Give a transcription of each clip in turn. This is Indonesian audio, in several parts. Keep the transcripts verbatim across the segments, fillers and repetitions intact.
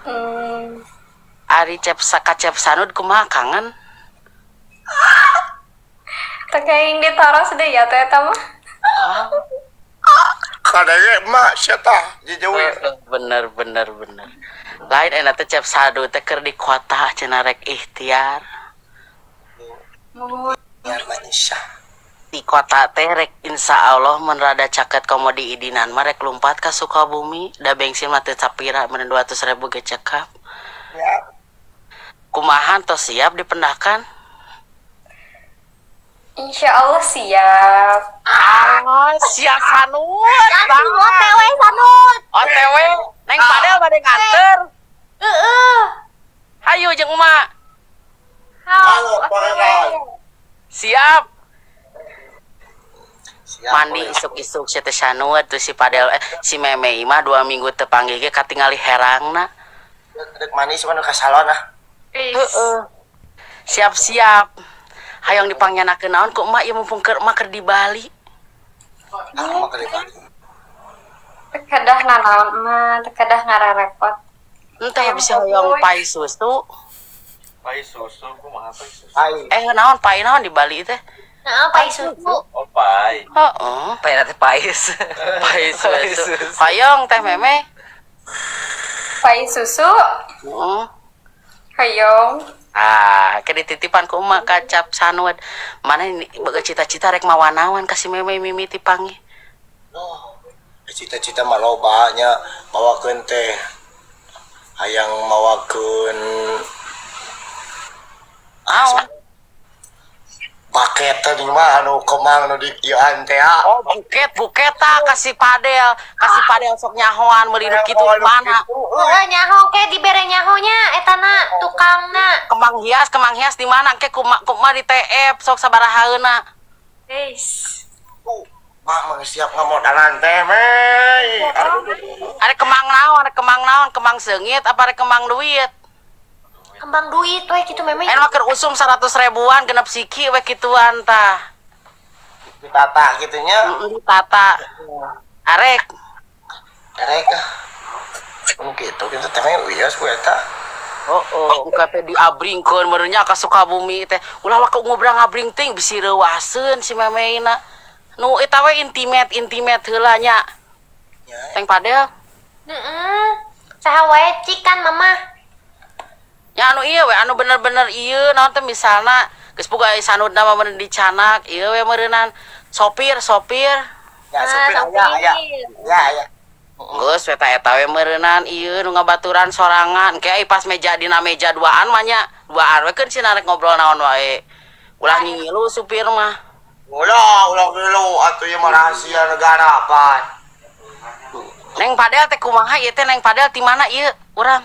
Hmm. Ari cep sakacep sanud kumaha kangen. Tekaing ditaros deh ya teh eta mah. Kadang emak siapa dijauhin. Bener bener bener. Lain enak teh cep sadu teh keur di kota cenah rek ikhtiar. Biar manisha. Di kota teh rek insya Allah mun rada caket komodi idinan mah rek lumpat ka Sukabumi. Da bensin mah teu sapira mun dua ratus ribu ge cekap. Ya. Kumahan tos siap dipendahkan? Insya Allah siap. Ah, siap sanut. Langsung O T W sanut. O T W neng padel bade nganter. Heeh. Hayu jeung emak. Halo, Pak. Siap. Siap, Mandi boleh. isuk-isuk si teh sanut tuh si padel eh si meme mah dua minggu teu panggil ge katingali herangna. Dek manis mana ka salon ah. Heeh. Siap-siap. Hayang dipanggienakeun naon ku emak ieu mumpung keur emak keur di Bali. Aku mah kali Bali. Tekadah nanaon mah, tekadah ngararepot. Entah bisa hayang pai susu. Pai susu, kumaha pai susu? Hai. Eh naon pai naon di Bali teh? Heeh, pai susu. Oh, pai. Heeh. Pai nanti pais. Pai susu. Hayang teh meme. Pai susu, Heeh. hayong. Ah, ke dititipan ku emak kacap sanut. Mana ini boga cita-cita rek mawanawan kasih meme mimiti panggih. Oh, cita-cita mah loba nya mawakeun teh. Hayang mawakeun Aon? paket teh mah anu kemang nu di ieu teh. Oh, buket, buketa kasih padel, kasih padel sok nyahoan meuli nu kitu di mana? Heeh, nyaho ke dibere nyahonya etana tukangna. Kembang hias, kembang hias di mana? Ke kumak kumak di T F sok sabarahaeuna. Guys. Tuh, mak mah siap ngamodalan teh, mei. Ada kembang naon, ada kembang naon, kembang seungit apa ada kembang duit? Kembang duit we kitu meme. Eno mah keur usum seratus ribuan genep siki we kituan tah. Ditata gitunya. Heeh, ditata. Arek. Erek ah. Nu kitu kitu teh mah wios we eta. Oh, oh, engka teh diabringkeun meureun nya ka Sukabumi teh. Ulah wae ngobrang ngabring ting bisi reuaseun si memeina. Nu eta we intimate intimate heula nya. Ya. Teng padel. Heeh. Saha wae cik kan mama. Ya anu ieu we anu bener-bener ieu naon teh misalna geus boga sanudna mah meureun dicanak, ieu we meureunan sopir, sopir. Ya supir Ah, aya aya. Ya ya. Geus we eta we meureunan ieu nu ngabaturan sorangan, ke ai pas meja dina meja duaan mah nya, duaan we keun cenah rek ngobrol naon wae. Ulah ngingilu supir mah. Ulah, ulah dulu atuh ieu mah rahasia negara pan. Neng Padel teh kumaha ieu teh Neng Padel di mana ieu urang?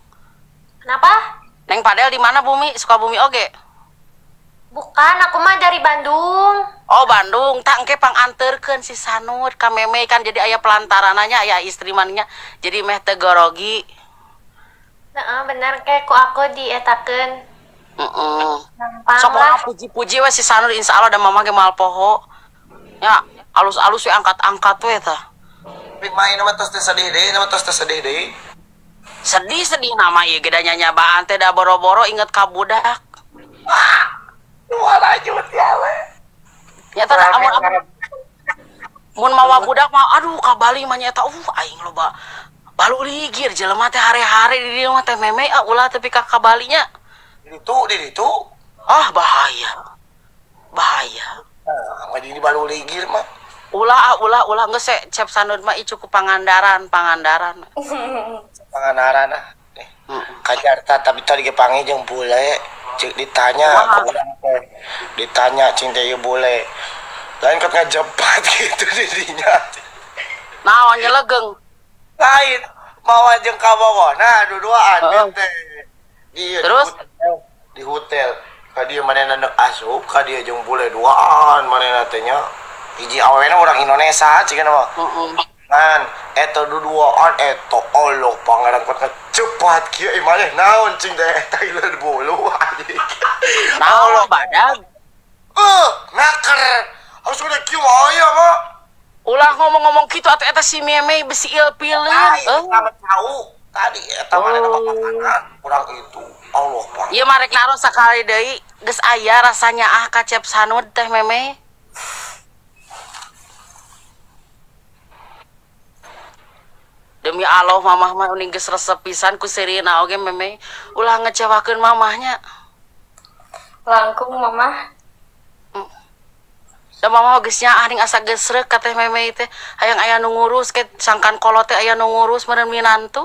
Kenapa? Neng Padel di mana Bumi? Sukabumi oge. Bukan, aku mah dari Bandung. Oh Bandung, tak engke panganterkeun si Sanut ka meme kan jadi aya pelantarananya aya istri mannya jadi meh teu gorogi. Heeh, bener ke ku aku dietakeun. Heeh. Gampang Sok lah. moal puji-puji we si Sanut insyaallah da mama ge moal poho. Ya, alus-alus we angkat-angkat we tah. Tapi main nama tos teh sedih deui, nama tos teh sedih deui. Sedih-sedih nama ieu ge da nyanyabaan teh da boro-boro inget ka budak. Dua lanjut ya we. Nya teh amun amun mun mawa budak mah aduh ka Bali mah nya eta uh aing loba balu ligir jelema teh hare-hare di dieu mah teh meme ah ulah tepi ka ka Bali nya. Di ditu, di ditu. Ah bahaya. Bahaya. Nah, mah di balu ligir mah. Ulah ah ulah ulah geus se cep Sanut mah i cukup pangandaran, pangandaran. Pangandaran ah. Nih. Heeh. Ka Jakarta tapi tadi ge panggil jeung bule. Cik ditanya Wah. ku urang teh. Ditanya cing teh ieu bule. Lain kat ngajepat gitu di dinya. Naon nyelegeng? Lain mawa jeung ka Bogona duduaan Heeh. teh. Di Terus? di hotel, di hotel. Ka dieu manehna neuk asup, ka dieu jeung bule duaan manehna teh nya. Hiji awena urang Indonesia cikeun mah. Heeh. Kan eta duduaan eta Allah pangaran kot cepat kieu ieu maneh naon cing teh eta ieu bulu anjing. Naon badag? Eh, naker. Harus udah kieu aya mah. Ulah ngomong-ngomong kitu atuh eta si meme besi ilpilin. Lain, Eh. kamu tahu. Tadi eta mana papakan kurang itu. Allah Pak. Ieu mah rek naruh sakali deui geus aya rasanya ah kacep sanud teh meme. Demi Allah mamah mah uning geus resep pisan ku Sirina oge meme. Ulah ngecewakeun mamahnya. Langkung mama. Da mamah geus nya ah ning asa geus reuk ka teh meme teh. Hayang aya nu ngurus ke sangkan kolot teh aya nu ngurus meureun minantu.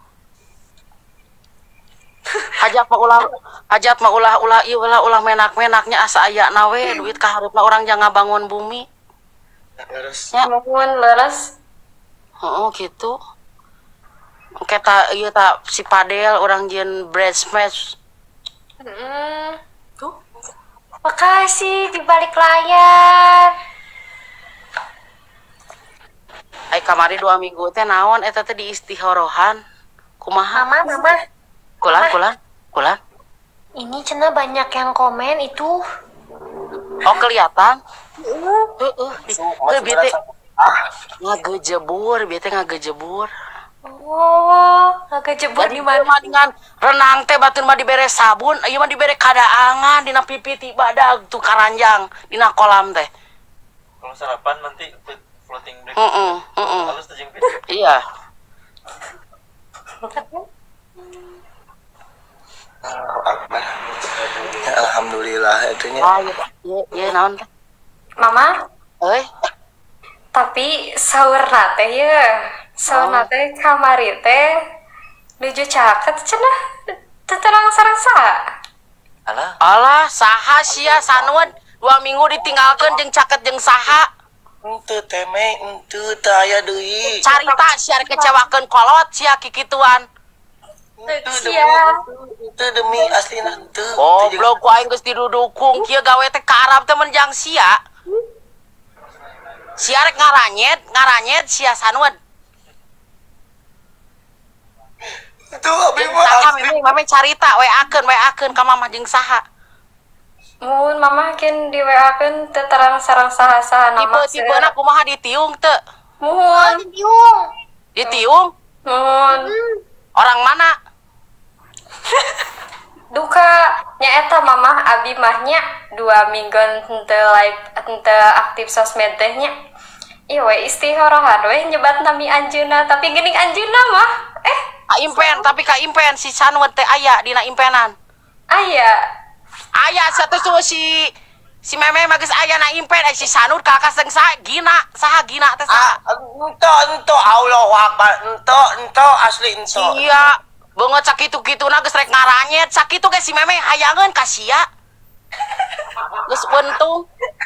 Hajat mah ulah hajat mah ulah ulah ieu ulah ulah menak-menaknya asa aya na we duit ka hareup urang jangan bangun bumi. Terus Ya. Mohon leres. Heeh gitu. Oke ta ieu ta si Padel urang jieun breast match. Hmm. Tuh. Makasih di balik layar. Ai kamari dua minggu teh naon eta teh di istihorohan. Kumaha? Mama, mama. Kulan kulan kulan. Ini cenah banyak yang komen itu. Oh kelihatan. Heeh. Heuh bieu teh ah, ngagejebur, bieu teh ngagejebur. Oh, agak jebur di mana? Mah dengan renang teh batur mah dibere sabun, ieu mah dibere kadaangan dina pipi ti badag tuh karanjang dina kolam teh. Kalau sarapan nanti ikut floating break. Heeh, heeh. Halus tuh jeung Iya. Allahu Akbar. Ya, alhamdulillah itunya. Ah, iya, iya, iya naon teh? Mama, Euy, tapi sahur teh ya. Sahur teh kamari teh nuju caket cenah teu terang sarasa. Alah, alah saha sia sanuan dua minggu ditinggalkeun jeung caket jeung saha. Henteu teh me, henteu teh aya deui. Carita sia rek kecewakeun kolot sia kikituan. Henteu demi, Sia. henteu demi aslina henteu. Goblok ku aing geus didudukung kieu gawe teh ka Arab teh menjang sia. Sia rek ngaranyet, ngaranyet sia sanuan. Itu abi mah Saha asli. meme meme carita we akeun we akeun ka mamah jeung saha. Mun mama kin di W A-keun teu terang sareng saha-saha nama. Tipe-tipena kumaha ditiung teu? Muhun. Yung. Ditiung? Muhun. Orang mana? Duka nyaeta mamah abi mahnya dua minggu henteu live henteu aktif sosmed teh nya. Ieu we istihorohan we nyebat nami anjeunna tapi geuning anjeunna mah eh Ka impen, tapi ka impen si Sanwet teh aya dina impenan. aya. Aya satu tuh si si meme mah geus aya na impen eh, si Sanut kakak jeung saha gina, saha gina teh Ah, saha? ento ento Allahu Akbar, ento ento asli ento. Iya, beungeut sakitu-kituna geus rek ngaranyet, sakitu ge si meme hayangeun ka sia. Geus untung.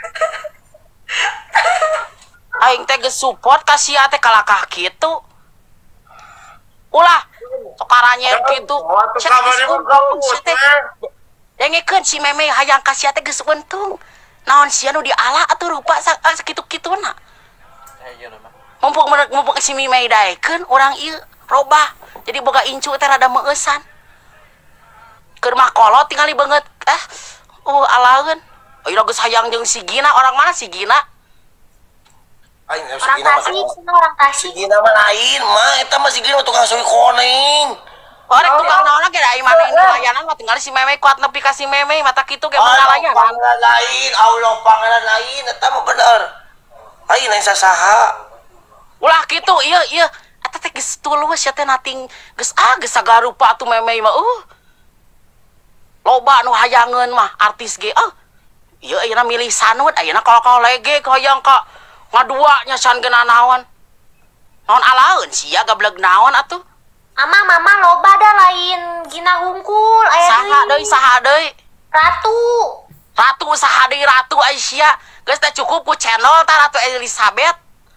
Aing teh geus support ka sia teh kalakah kitu. Ulah, sok ngaranyet kitu. Sia teh geus untung, sia teh. Dengekeun si meme hayang ka sia teh geus untung. Naon sia nu diala atuh rupa sakitu-kituna. eh iya nama. Mumpung mumpung si meme daekeun urang ieu robah. Jadi boga incu teh rada meueusan. Keur mah kolot tingali beungeut eh oh alaeun. Ayeuna geus hayang jeung si Gina, orang mana si Gina? Aing harus Orang Gina mah. kasih, cenah orang Si kasih. Gina mah lain, mah eta mah si Gina mah tukang suwi koneng. Orek tukang naon ge da imana yang layanan mah tinggal si meme kuat nepi ka si meme mata kitu ge mun layanan. Pangalan lain, Allah pangalan lain, eta mah bener. Aing lain sasaha. Ulah kitu ieu ieu eta teh geus tulus ya teh nating geus ah geus sagarupa atuh meme mah uh. Loba nu hayangeun mah artis ge ah. Ieu ayeuna milih Sanut ayeuna kalau-kalau lege hoyong ka ngadua nya can geuna naon. Naon alaeun sia gablek naon atuh. Ama mama loba dah lain Gina hungkul aya Saha deui saha deui. Ratu. Ratu saha deui Ratu Aisyah. Geus teh cukup ku channel ta Ratu Elizabeth.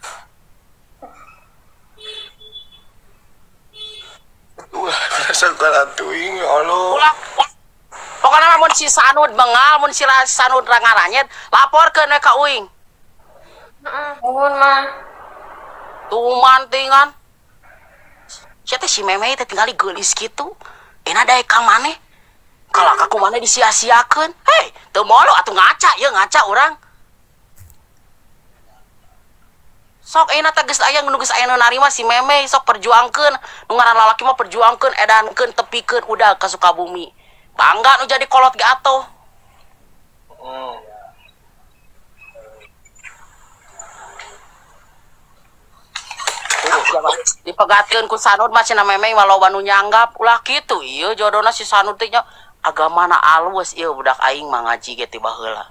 Ulah dasar kalatuing ya Allah. Ulah. Pokoknya mun si Sanut bengal, mun si Sanut rangaranyet, laporkeun we ka uing. Muhun mah. Tuman tingan. Sia teh si meme teh tinggali geulis kitu. Euna daek ka maneh. Kalak aku maneh disia-siakeun. Hei, teu molo atuh ngaca, ieu ngaca urang. Sok ayeuna teh geus aya nu geus aya nu narima si meme sok perjuangkeun nu ngaran lalaki mah perjuangkeun edankeun tepikeun udah ka Sukabumi bangga nu jadi kolot ge atuh. Hmm. Dipegatkeun ku Sanud mah cenah meme mah loba nu nyanggap ulah kitu ieu jodohna si Sanud teh nya agamana alus ieu budak aing mah ngaji ge ti baheula.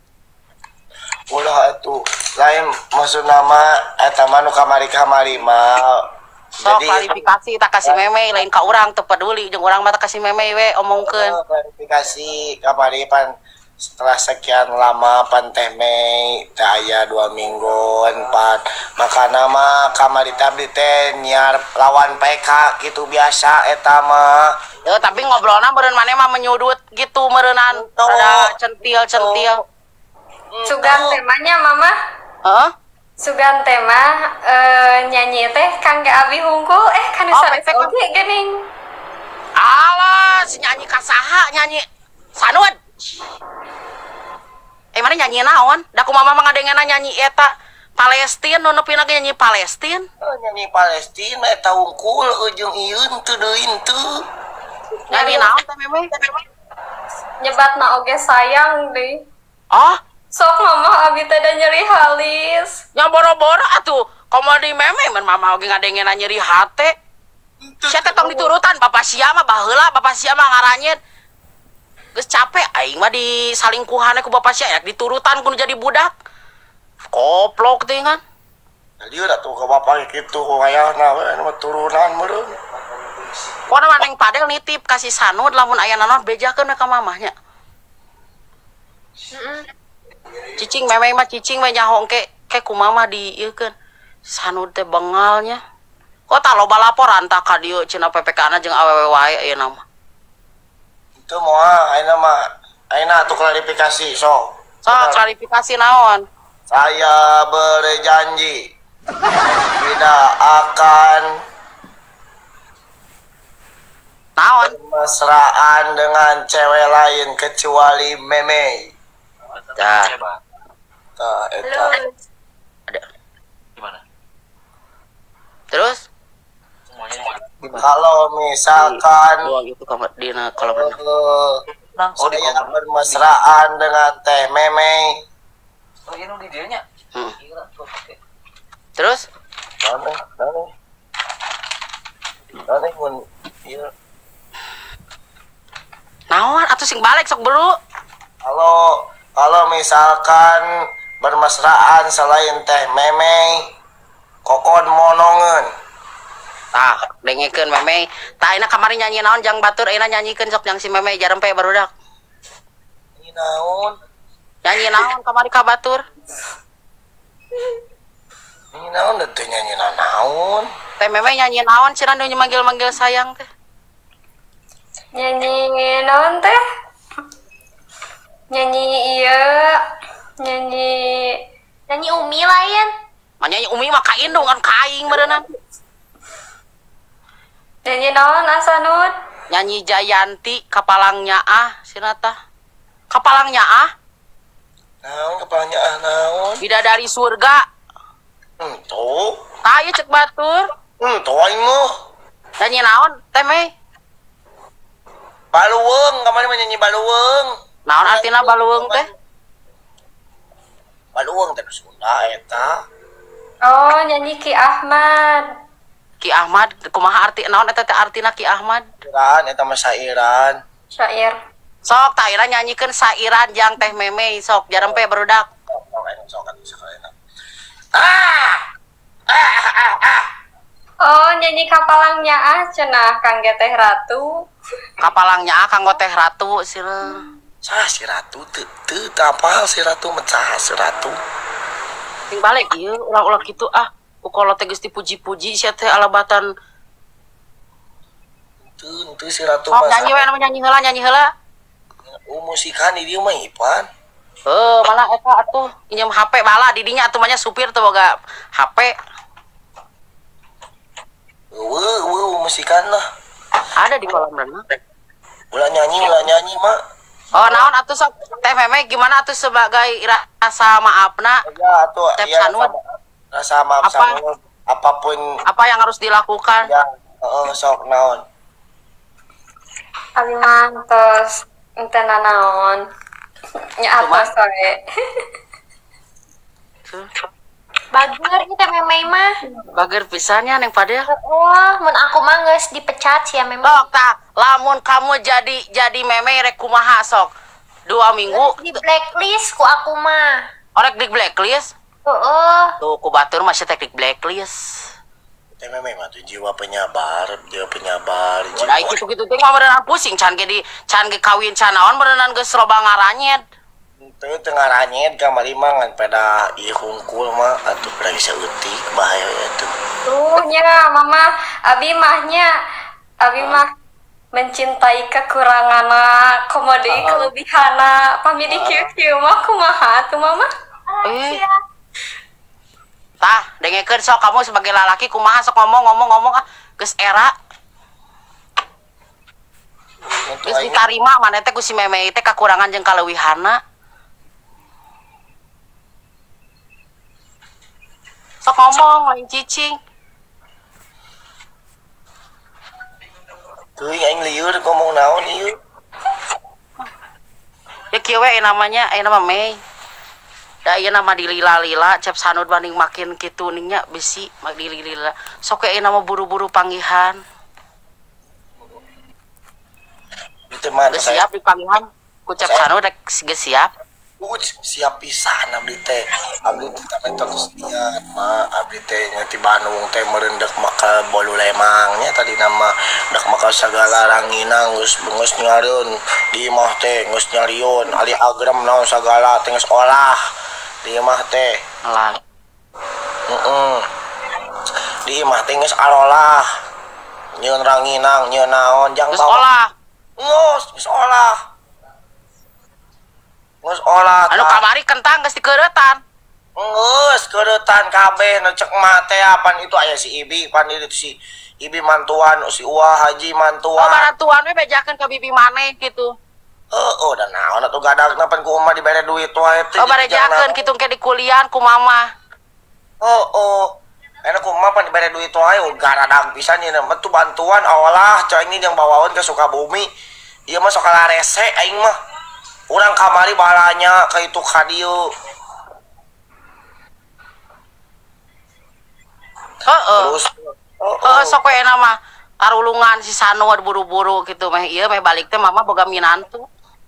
Ulah atuh lain maksud nama eta mah nu kamari-kamari mah. Sok klarifikasi tak kasih meme lain ka urang teu peduli jeung urang mah tak kasih meme we omongkeun. Klarifikasi kamari pan setelah sekian lama pan teh Mei teh aya dua mingguan pan makana mah kamari teh teh nyiar lawan P K gitu biasa eta mah. Yo tapi ngobrolna meureun maneh mah menyudut gitu meureunan ada centil-centil. Sugan temanya mama. Heeh. Sugan tema eh, nyanyi teh kangge abi hungkul eh kan Oh, sanes efek- oge geuning. Alah, si nyanyi kasaha nyanyi Sanud. Eh mana nyanyi naon? Da kumaha mah ngadengena nyanyi eta Palestina nu nepina ge nyanyi Palestina. Oh, nyanyi Palestina eta hungkul ujung ieun teu deui teu. Nyanyi naon teh meme? Nyebatna oge sayang deui. Ah, Sok mama abi teh da nyeri halis. nya boro-boro atuh. Komo di meme mun mama oge ngadengena nyeri hate. Sia teh tong diturutan bapak sia mah baheula bapak sia mah ngaranyet. Geus capek aing mah disalingkuhanna ku bapak sia yak diturutan kudu jadi budak. Koplok teh kan. Jadi udah tuh ke bapak gitu kayakna we nu turunan meureun. Pokona maneng padel nitip kasih Sanud lamun aya naon bejakeun ka mamahnya. Cicing meme mah cicing we nyaho engke ke ku mama di ieu keun. Sanud teh bengalnya. Kok tak loba laporan tak ka dieu cenah P P K-na jeung awewe wae ayeuna mah. Itu moal ayeuna mah ayeuna atuh klarifikasi sok. So, klarifikasi naon? Saya berjanji tidak akan Naon? mesraan dengan cewek lain kecuali meme. Dah. Tah eta. Ada. Gimana? Terus? Semuanya Kalau misalkan Doang itu kamar dina kolam renang. eh, langsung di saya kamar. bermesraan dengan teh meme. Oh, ini di dianya. Hmm. Gila, tuh, oke. Terus? Nane, nane. Nane mun ieu Naon atuh sing balik sok buru. kalau kalau misalkan bermesraan selain teh meme kokon monongeun. Tah, dengekeun meme. Tah ayeuna kamari nyanyi naon jang batur ayeuna nyanyikeun sok jang si meme jarempe barudak. Ini naon? Nyanyi naon kamari ka batur? Ini naon teh nyanyi naon? Teh meme nyanyi naon cenah nu manggil-manggil sayang teh. Nyanyi naon teh? Nyanyi iya, nyanyi Nyanyi Umi lain. Mah nyanyi Umi mah ka indung kan kaing beureunan. nyanyi naon Asanud? Nyanyi Jayanti kapalangnya ah cenah tah. Kapalangnya ah Naon kepalanya ah naon? bidadari surga. Entu. Tah ieu cek batur. Entu aing mah. Nyanyi naon teh me? Baluweung, kamari mah nyanyi baluweung. Naon artina baluweung teh? Baluweung teh Sunda eta. Oh, nyanyi Ki Ahmad. Ki Ahmad kumaha arti naon eta teh artina Ki Ahmad? Sairan eta mah sairan. Syair. Sok tah ayeuna nyanyikeun sairan jang teh meme sok jarempe barudak. Sok aing sok atuh sakalena. Ah! Ah ah ah. ah. Oh, nyanyi Kapalangnya ah cenah Kangge Teh Ratu. Kapalangnya ah kanggo teh ratu sila. Sah si ratu teu teu tapal si ratu mecah si ratu. Ting balik ieu ulah-ulah kitu ah. Ukolo teh geus dipuji-puji sia teh alabatan. Teu teu si ratu Sok nyanyi we anu nyanyi heula nyanyi heula. Oh, musikan di dieu mah Ipan. Heuh, mana eta atuh pinjem H P bala di dinya atuh mah nya supir teh boga H P. Eueuh, eueuh musikan lah. Ada di kolam renang. Ulah nyanyi, ulah nyanyi mah. Oh, naon atuh sok teh meme gimana atuh sebagai rasa maafna? Ya atuh Tep ya Sanud. sama, rasa maaf Apa? sama apapun Apa yang harus dilakukan? yang heeh sok naon. Abi mah tos ente nanaon. Nya Cuma- atos we. Bager kita memei mah. Bager pisannya neng Fadel. Oh, mun aku mah geus dipecat sih ya memang. Sok tak, lamun kamu jadi jadi meme rek kumaha sok. Dua minggu Di blacklist ku aku mah. orek di blacklist. Heeh. Tuh ku batur masih teknik blacklist. Teh memang tuh jiwa penyabar, jiwa penyabar. Jiwa. Udah gitu-gitu teh mah beneran pusing can ge di can ge kawin can naon beneran geus loba ngaranyet. Itu tengah ranyet kamari mah ngan pada ieu hungkul mah atuh pada bisa eutik bahaya itu. Tuh nya mama Abi mahnya Abi mah mencintai kekuranganna komodi kelebihana pami di kieu-kieu mah kumaha tuh mama? Eh. Tah, dengekeun sok kamu sebagai lalaki kumaha sok ngomong-ngomong ngomong ah geus era Untuk geus aing ditarima maneh teh ku si meme teh kakurangan jeung kaleuwihana. Sok ngomong lain cicing. tuh aing lieur ngomong naon ieu. Ya kieu we namanya aya nama Mei. Da ieu nama dilila-lila cep sanud banding makin kitu ningnya bisi mak dilila. Sok aya nama buru-buru panggihan. Itu mah Geus saya siap di panggihan. Ku cep sanud rek geus siap. Uj, siap pisan abdi teh. Abdi teh tapi terus niat mah abdi teh nya ti Bandung teh merendak maka bolu lemangnya tadi nama dak maka sagala rangina geus geus nyarieun di imah teh geus nyarieun ali agrem naon sagala teh geus olah di imah teh. Lah. Heeh. Di imah teh geus arolah. Nyieun ranginang, nyieun naon jang Geus bawa. olah. Geus, geus olah. Geus olah. Anu tah. kamari kentang geus dikeuretan. Ngeus keuretan kabeh nu cek mah teh pan itu aya si Ibi pan itu si Ibi mantuan si Uah Haji Oh, mantuan. barantuan we bejakeun ka bibi maneh gitu. Heeh, dan naon atuh gadagna pan ku umah dibere duit wae teh. Oh, barejakeun kitu ke di kuliah ku mama. Oh, oh. Enak ku umah pan dibere duit wae oh, garadag pisan ieu mah tuh bantuan awalah cai ini yang bawaon ke Sukabumi. Ieu mah sok rese aing mah. Urang kamari balanya ka itu ka dieu. Heeh. Terus oh, Heeh, sok we nama arulungan si Sanu buru-buru gitu meh ieu meh balik teh mama boga minantu.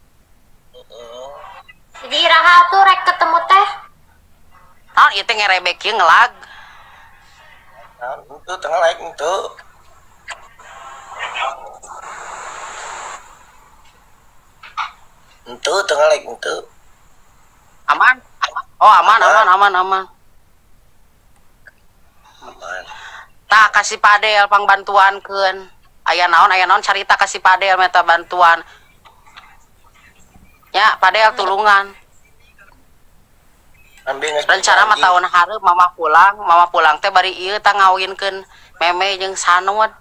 Jadi iraha tuh rek ketemu teh. Naon ieu teh ngerebek ieu ngelag. Nah, itu tengah laik itu. Itu tengah laik itu. Aman? Oh, aman, aman, aman, aman. Aman. Tah kasih padel pang bantuankeun. Aya naon, aya naon carita kasih padel meta bantuan. Ya, padel tulungan. Ambil nges Rencana mah tahun hareup mama pulang, mama pulang teh bari ieu tah ngawinkeun meme jeung Sanud.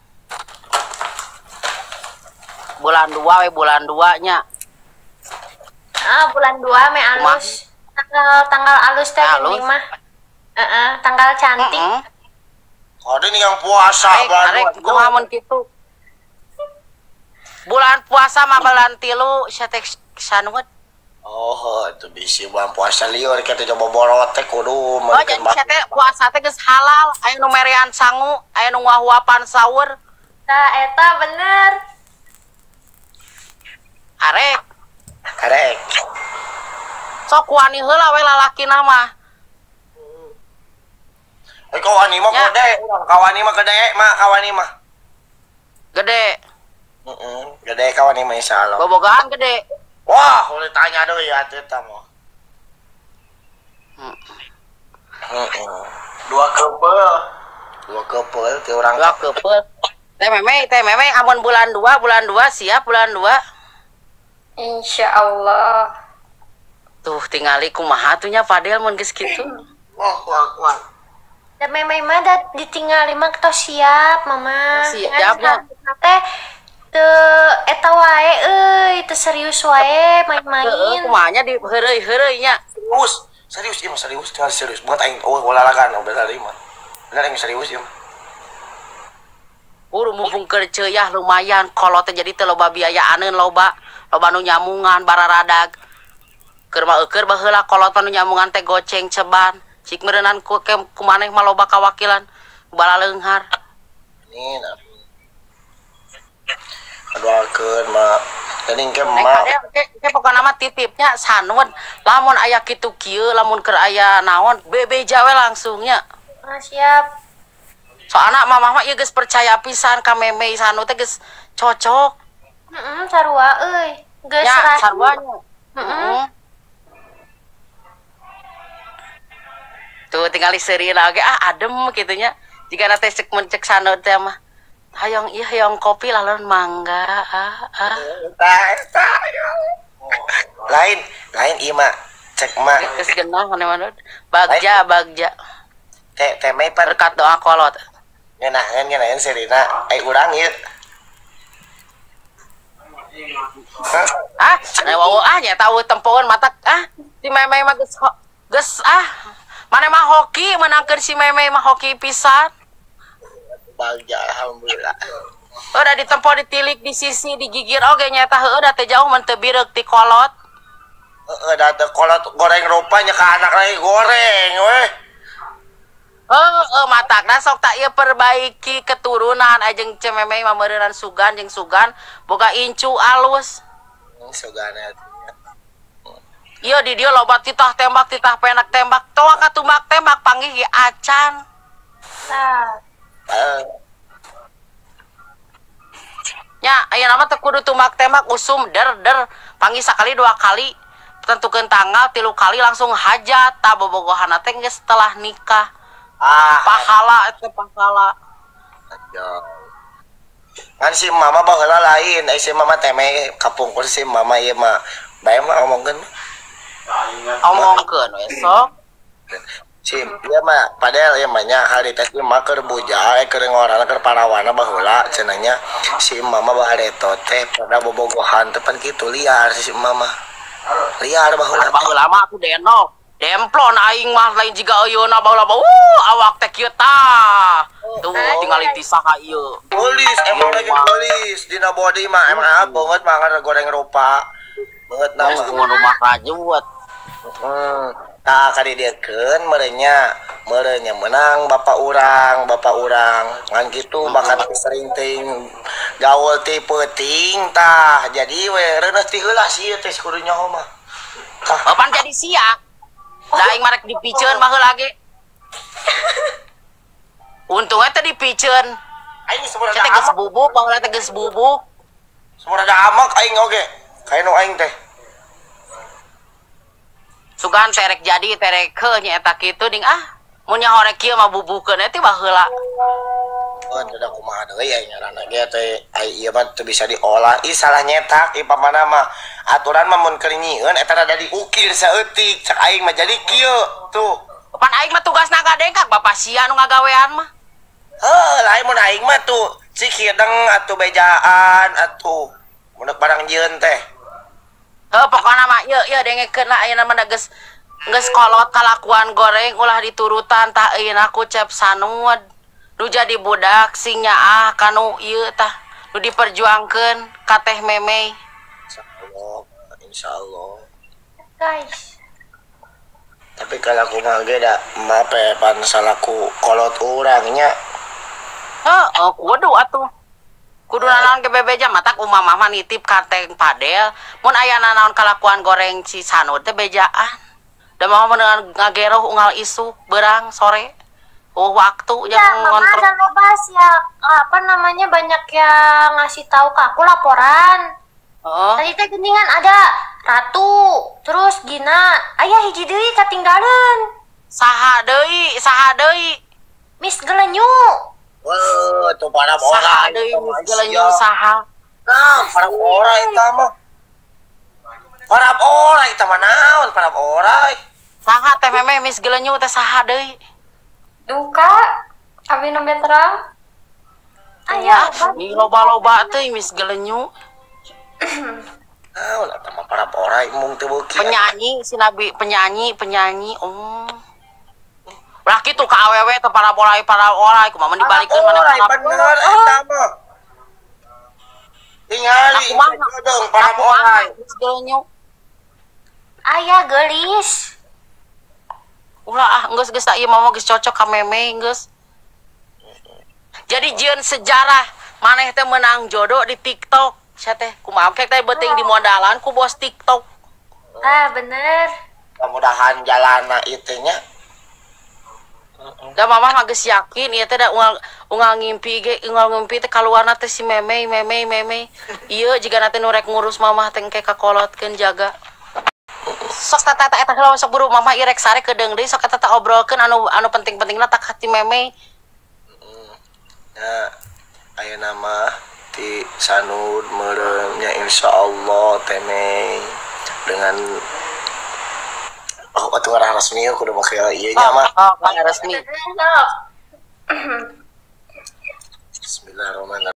Bulan dua we bulan dua nya. Ah, bulan dua me alus. Tanggal tanggal alus teh Alus. geuning mah. Heeh, tanggal cantik. Heeh. Ada nih yang puasa Arek, arek baru. kumaha mun kitu. Bulan puasa mah bulan tilu sia teh Sanud. Oh, itu bisi bulan puasa liur kita coba borot teh kudu Oh, meukeun jadi sia teh puasa teh geus halal, aya nu merean sangu, aya nu nguah-nguapan sahur. Tah eta bener. Arek, Arek. sok wani heula we lalakina mah. Eh kawani mah Ya. gede, kawani mah gede mah kawani mah. Gede, Heeh, gede kawani mah insyaallah. bobogaan gede. Wah, boleh tanya deui ya teh mah. Hmm. Heeh. Dua keupel. Dua keupel teh urang. Dua keupel. Teh meme, teh meme amun bulan dua, bulan dua siap bulan dua. Insya Allah. Tuh tingali kumaha tuh nya Fadel mun geus kitu. Wah, wah, wah. Da memei mah da ditinggali mah tos siap, Mama. Siap, ya. Teh teu eta wae euy, teu serius wae Heeh, main-main. kumaha nya di heureuy-heureuy nya. Serius. Serius ieu mah serius, tinggal serius. Buat aing oh olahraga no bener ieu mah. Bener aing serius ieu mah. Uru mumpung kerja ya lumayan kalau terjadi teh loba biayaaneun loba loba nu nyamungan bararadag keur mah eukeur baheula kolot nu nyamungan teh goceng ceban cik meureunnan ku ke kumaneh mah loba kawakilan bala leunghar Amin amin. Aduakeun mah geuning ke Neng mah kade ke, ke pokona mah titipnya saneun lamun aya kitu kieu lamun keur aya naon bebeja we langsungnya Ah, siap. soalna mamah mah ieu geus percaya pisan ka meme sanu teh geus cocok Heeh, sarua euy. Geus nya rahasia. sarwanya Heeh. tuh tinggal seri lagi ah adem gitunya jika nanti cek mencek sana teh mah hayang iya hayang kopi lalu mangga ah ah Eta eta ya. Lain lain ieu mah cek mah geus genah mana-mana bagja bagja teh teh mah pan berkat doa kolot ngeunaan ngeunaan serina ai urang ieu. Hah? ah newa ah nya tahu tempoan mata ah si meme mah geus ho- geus ah mana mah hoki menangkeun si meme mah hoki pisan Bagja alhamdulillah. udah ditempo ditilik di sisi digigir oge nyata heueuh da teh jauh mun teu birek ti kolot Heeh, da teh kolot goreng rupanya ka anak lagi goreng weh. oh, oh matakna sok tak ieu perbaiki keturunan ajeng cememe mah meureunnan sugan jeung sugan boga incu alus Hmm, sugana. ieu di dieu loba titah tembak titah penak tembak toa katumbak tembak panggih ge acan Nah, Eh, nya aya nama teh kudu tumbak tembak usum der der panggih sakali dua kali tentukeun tanggal tilu kali langsung hajat ta bobogohanna teh geus setelah nikah ah, pahala itu pahala aduh. Kan si mama baheula lain, ai si mama teh me kapungkur si mama ieu mah. Bae mah ngomongkeun. omongkeun we sok Si ieu mah padahal ieu mah nya hari teh mah keur buja eh keur ngorana keur parawana baheula cenah nya si mama bahareto teh pada bobogohan teh pan kitu liar si mama. Liar baheula. baheula mah aku denok demplon aing mah lain jiga ayeuna baheula mah uh awak teh kieu tah tuh tinggal ti saha ieu Polis, emang lagi polis dina body mah emang ah banget mah ngar goreng rupa. Banget geus nama. kumaha rumah rajuat Hmm. Nah, kadidiekeun merenya merenya menang bapak urang, bapak urang. Ngan kitu bakat sering ting gaul ti peuting tah. Jadi we reuneuh ti heula sieun teh kudu nyaho mah. Tah, Bapan jadi siak da aing marek dipiceun baheula ge untungnya teh dipiceun aing semua teh geus bubuk baheula teh geus bubuk semua ada amak aing oge. Kainu aing teh. sugan terek jadi terek heuh nya eta kitu ding ah mun nya horek kieu mah bubukeun teh baheula Oh, tidak kumaha deui aing ngaranna ge teh ai ieu mah teu bisa diolah. Ih salah nyetak ieu pamana mah. Aturan mah mun keur nyieun eta rada diukir saeutik cak aing mah jadi kieu tuh. pan aing mah tugasna gadengkak bapak sia nu ngagawean mah Heuh, lain mun aing mah tuh cik hideng atuh bejaan atuh mun barang jieun teh. heuh pokona mah ieu ieu dengekeun lah ayeuna mah geus geus kolot kalakuan goreng ulah diturutan tah ayeuna ku cep sanued nu jadi budak sing nyaah kanu ieu tah nu diperjuangkeun ka teh meme Insyaallah, insyaallah. guys. Tapi kalau aku mah ge da mape pan salaku kolot urangnya. heuh kudu atuh kudu nanaon ke bebeja matak umah mah nitip ka teh padel mun aya nanaon kalakuan goreng si sanud teh bejaan da mah meunang ngageroh unggal isu beurang sore oh waktu Ya, yang mama ngontrol jangan bahas ya apa namanya banyak yang ngasih tahu ke aku laporan. heeh Tadi teh geningan ada Ratu, terus Gina, ayah hiji deui katinggalan. saha deui saha deui Miss Gelenyu. Wah, tuh para saha orang. deui itu mah gelenyu sia. saha Nah, para orang itu mah. Para orang itu mah naon, para orang. saha teh meme Miss gelenyu teh saha deui Duka, abi nu terang. Ayah, ah ini loba-loba teh Miss gelenyu Ah, ulah sama para orang mung teu beuki. Penyanyi si Nabi, penyanyi, penyanyi. Oh. Lah kitu ka awewe teh para bolai para olai kumaha dibalikeun mana Orang para bener eta mah. Tingali Aku mah dong para orang. Geus Ayah gelis. ulah ah geus geus ieu mah geus cocok ka meme geus. Jadi jieun sejarah maneh teh menang jodoh di TikTok. Sia teh kumaha kek teh beuting di modalan ku bos TikTok. Ah bener. Mudah-mudahan jalana itu nya. Da mama mah geus yakin ieu teh da unggal unggal ngimpi ge unggal ngimpi teh kaluarna teh si meme meme meme. Ieu jiga nanti nu rek ngurus mamah teh engke kakolotkeun jaga. Sok tata eta heula sok buru mama irek sare kedeung deui sok eta teh obrolkeun anu anu penting-pentingna tak hati meme. Nah, aya nama ti sanud meureumnya insyaallah teme dengan oh atuh ngarah resmi kudu make ieu nya mah. Oh, oh, resmi. Bismillahirrahmanirrahim.